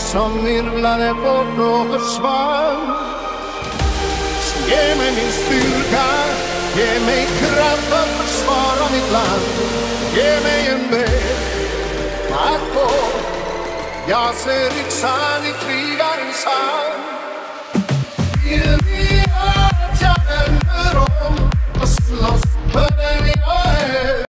som virvlade bort och försvann. Så ge mig min styrka, ge mig kraft att försvara mitt land. Ge mig en väg att gå, jag ser yxan i krigarens hand.